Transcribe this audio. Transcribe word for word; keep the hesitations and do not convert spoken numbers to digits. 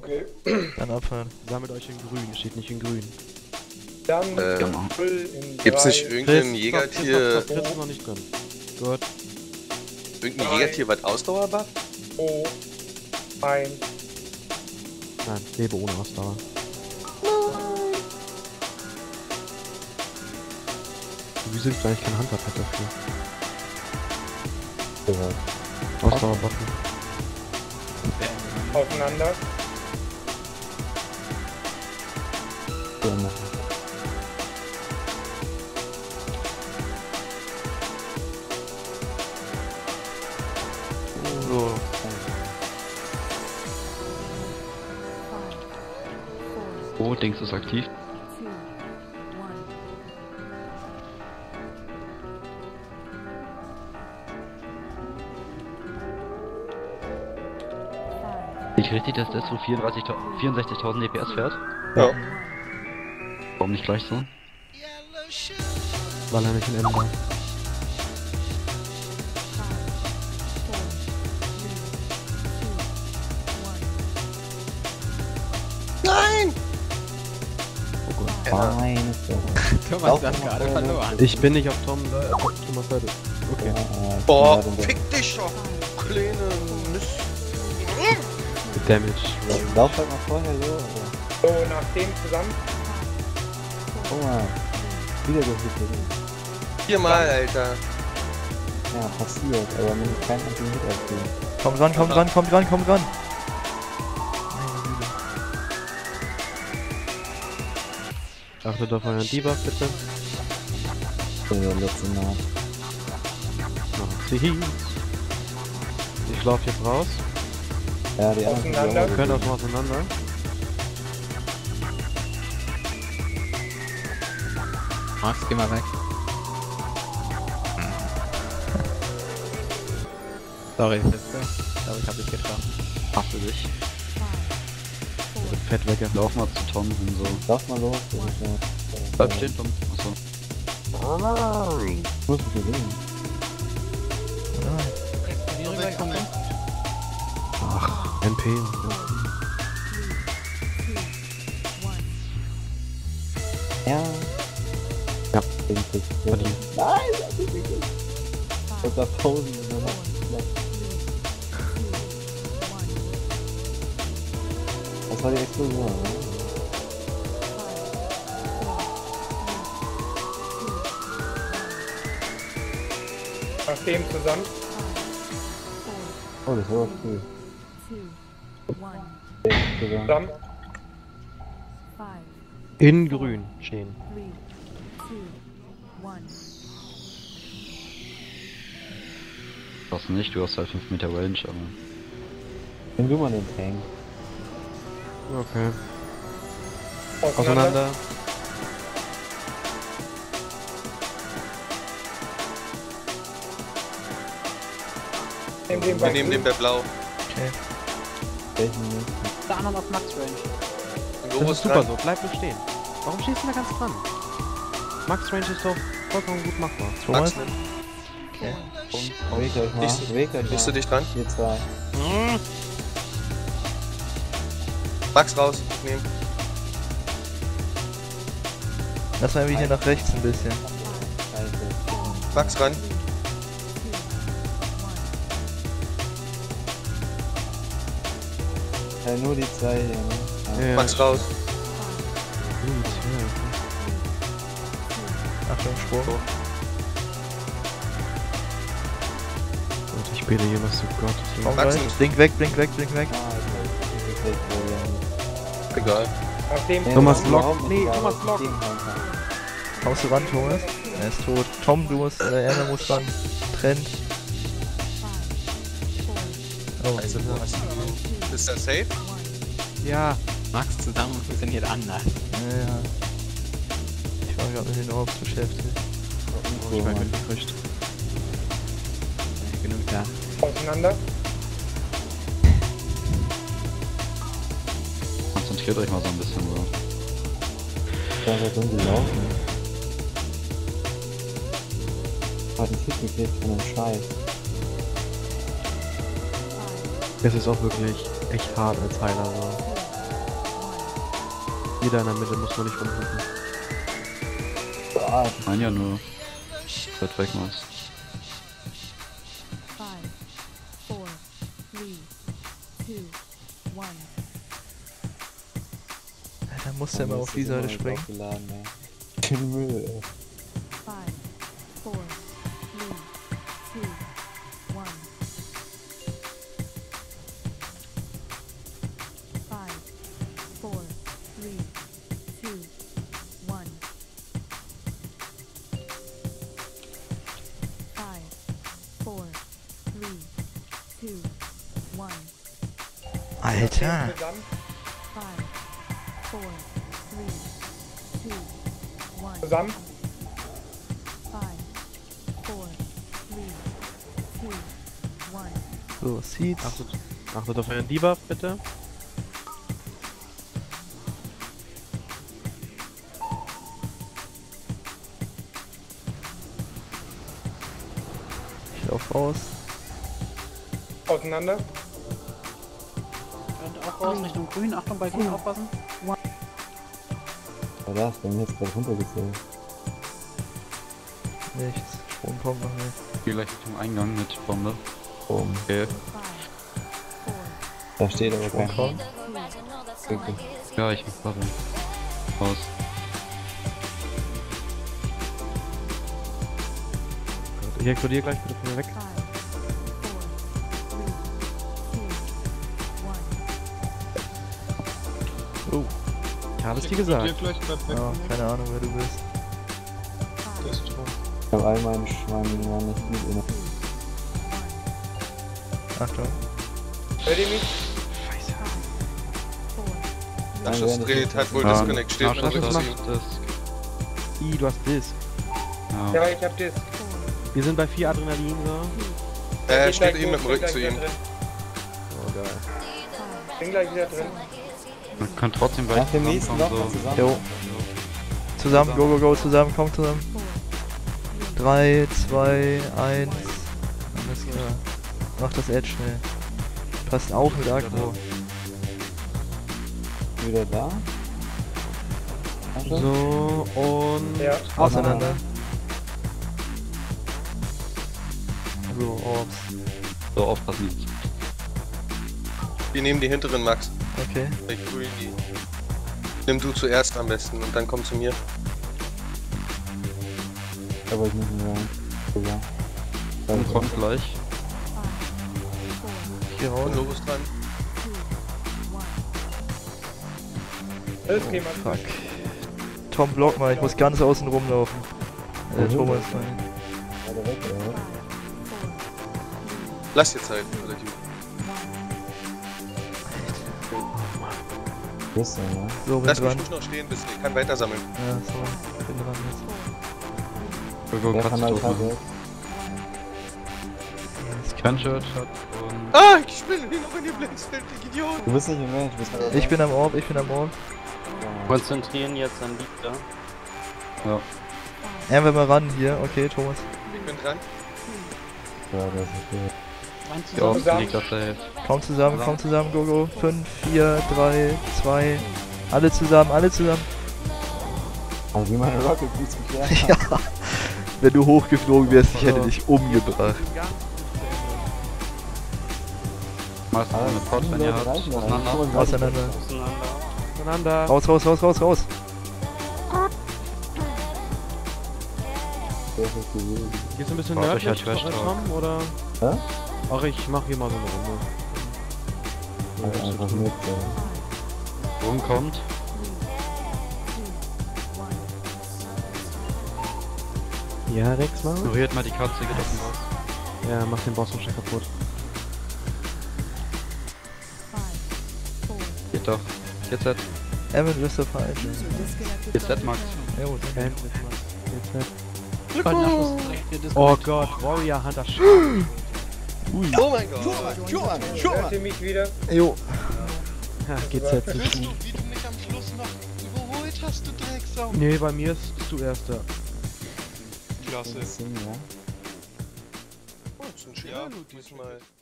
Okay. Dann abfahren. Sammelt euch in grün, steht nicht in grün. Dann Äh, in Gibt's drei, nicht irgendein Chris, Jägertier, Stopp, Chris ist noch nicht drin. Gut. irgendein Jägertier, was Ausdauer buff? zwei, eins. Nein, lebe ohne Ausdauer. Wieso gibt es eigentlich kein Hunterpad dafür? Ja. Ausdauer-Button. Aufeinander. Ja. So. Oh, Dings ist aktiv. Ich richtig, dass das so vierundsechzigtausend D P S fährt? Ja. Warum nicht gleich so? Weil er nicht in M war. Nein! Oh Gott. Ja. Meine Thomas hat gerade verloren. Ich bin nicht auf Tom, äh, auf Thomas Seite. Okay. Boah, fick dich doch, kleine Mist. Damage. Lauf halt mal vorher so, oder? So, nach dem zusammen. Guck mal. Wieder gehittet. Viermal, Alter. Ja, passiert, aber mir ist kein Anti-Hit aufgeben. Komm ran, komm ran, komm ran, komm ran. Achtet auf euren Debuff bitte. Der letzte Mal. Sie hieß. Ich lauf jetzt raus. Ja, die anderen Auseinander. Wir können auch mal auseinander. Max, geh mal weg. Sorry, Fitze. Ich glaube, ich hab dich geschafft. Mach für dich. Fett weg. Lauf mal zu Tom und so. Lauf mal los, das ist ja... Bleib stehen, Tom. Achso. Ich muss mich bewegen. Ach, N P. Ja. Ja. Eigentlich. Verdient. Nein, das ist nicht gut. Und da Pausen und dann das war die Explosion, ne? Nach dem zusammen. Oh, das war auch cool. Zusammen. Zusammen. In grün stehen. Das nicht, du hast halt fünf Meter Range, aber... Nimm du mal den Tank. Okay. Auseinander. Auseinander. Nehmen den Wir nehmen den bei Blau. Okay. Welchen nicht? Der andere auf Max Range. Wo Das ist ist super dran? so, bleib nur stehen. Warum stehst du da ganz dran? Max Range ist doch vollkommen gut machbar. Max, Thomas? nimm. Okay. Bewegt euch mal, Liegst- bewegt euch mal. Liegst du dich dran? Ihr zwei. Max raus, nehmen. Lass mal hier nach rechts ein bisschen. Scheiße. Max ran. Ja, nur die zwei hier, ne? Ja, Max raus. Gut, Achtung, Sprung. Gott, ich bete hier was zu Gott. Komm Max gleich. nimmst- Blink weg, blink weg, blink weg. Ah, ich weiß, das ist nicht Egal. Nach dem Nee, Thomas das ist Lock. überhaupt nicht Nee, egal, Thomas was ich Lock. gegenhauen kann. Kommst du ran, Thomas? Er ist tot. Tom, du musst, äh, Erna muss ran. Trennt. Oh, Also, wo hast du? Ist das safe? Ja. Max zusammen funktioniert anders. ja, ja. Ich war gerade mit den Orbs beschäftigt. Oh, ich war mitgekriegt. Genug da. Auseinander. Konzentriert euch mal so ein bisschen so. Da ist er dumm gelaufen. Hat einen Tick gekriegt von dem Scheiß. Es ist auch wirklich echt hart als Heiler so. Jeder in der Mitte muss man nicht rumhupen. Ah, Nein, ja nur. Wird weg, Max. Five, four, three, two, one. Da muss der mal auf die Seite springen. Aufgeladen, ey. Den Müll, ey. Five, four, three, two, one. Five, four, three, two, one. Five, four, three, two, one. Alter! Zusammen. Five, four, three, two, one. Zusammen. Five, four, three, two, one. So, Seeds. Achtet, achtet auf euren Debuff, bitte. Ich lauf raus. Auseinander. Und auch raus Richtung Grün. Achtung, bei Grün aufpassen. Was war das? Bei mir ist gerade runtergezogen. Nichts. Sprung kommt noch nicht. Geh gleich Richtung Eingang mit Bombe. Oben. Okay. Five, four, Da steht aber Sprung kein kommt. Wirklich. Ja, ich mach Bubble. Raus. Ich explodiere gleich, bitte von mir weg. five, four, three, two, one. Oh, Ich habe es dir gesagt. ja, keine Ahnung wer du bist. Five, Ich hab all meinen Schweinen war nicht gut in. Achtung. Hört ihr mich? four, Nachschuss dreht, hat wohl Ja, Disconnect, steht Nachschuss noch ist ziehen. das. I, du hast Disc. Ja. Ja, ich hab das. Wir sind bei vier Adrenalin, so. Er Geht steht gleich eben mit hoch, dem Rücken bin zu gleich ihm. wieder drin. Oh, geil. Bin gleich wieder drin. Man kann trotzdem bei Nach dem nächsten Loch so. zusammen. Jo. Zusammen, go, go, go, zusammen, komm zusammen. drei, zwei, eins. Alles klar. Mach das Edge schnell. Passt auf mit Agro. Wieder da? Achtung. So, und... Ja. Auseinander. So, Orbs. So aufpassen jetzt. Wir nehmen die hinteren, Max. Okay. Ich grün die. Nimm du zuerst am besten und dann komm zu mir. Aber ich nicht mehr. Sogar. Und kommt gleich. Hier raus. Und Lobos dran. Alles okay, Mann. Fuck. Tom, block mal, ich muss ganz außen rumlaufen. Äh, Wohin? Thomas, nein. Weiter weg, oder? Lass dir Zeit, oder du. Wo ist der, ne? So, bin Lass mich dran. nicht noch stehen, bis ich kann weiter sammeln. Ja, so, bin dran jetzt. Go, go, Wer kannst kann du halt tot halt machen. weg? Quenchurch hat und... Ah, ich bin noch in die Blitzfeld, ich Idiot! Du bist nicht im Range, du bist halt Ich bin am Orb, ich bin am Orb. Konzentrieren jetzt an Lichter. Ja. Einfach mal ran hier, okay, Thomas. Ich bin dran. Ja, das ist okay. Meinst Die du Orks Zusammen. liegt auf der Hälfte. Komm zusammen, komm zusammen, go, go. fünf, vier, drei, zwei. Alle zusammen, alle zusammen. Also wie meine Rocket Boots geklärt Ja. haben. Wenn du hochgeflogen wärst, ich hätte dich umgebracht. Meistens Aber eine Pot, wenn ihr habt. reichen doch Auseinander. eigentlich. Auseinander. Auseinander. Raus, raus, raus, raus, raus. Das ist gewesen. Gehst du ein bisschen Baut euch nördlich, halt Trash Talk. Tom, oder? Hä? Ach, ich mach hier mal so eine Runde. Halt einfach mit. äh. Rumkommt. Ja, Rex mal. Ignoriert mal die Katze, geht auf den Boss. Ja, mach den Boss schon schnell kaputt. Geht doch. Jetzt set. Evan, du bist der Falsche. Jetzt set, Max. Jo, danke. Endlich mal. Jetzt nicht. Glückwunsch! Oh Gott, Warrior Hunter. Oh mein Gott! Hört ihr mich wieder? Jo. Ja, geht's jetzt nicht. Wie du mich am Schluss noch überholt hast, du Drecksau! Nee, bei mir ist du Erster. Klasse. Sing, ja. Oh, das ist ein schöner Loot diesmal.